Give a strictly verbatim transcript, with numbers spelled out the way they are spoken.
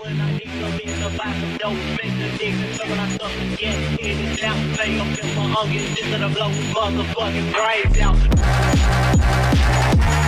when I need some in the box of dope, make the niggas so when I start to get in it now, play up in my onions into the blow, motherfucking brains out.